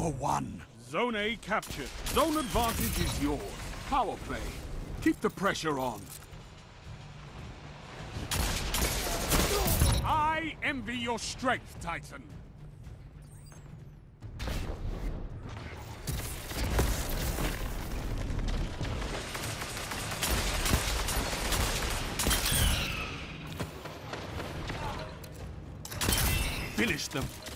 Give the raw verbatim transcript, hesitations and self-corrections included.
one. Zone A captured. Zone advantage is yours. Power play. Keep the pressure on. I envy your strength, Titan. Finish them.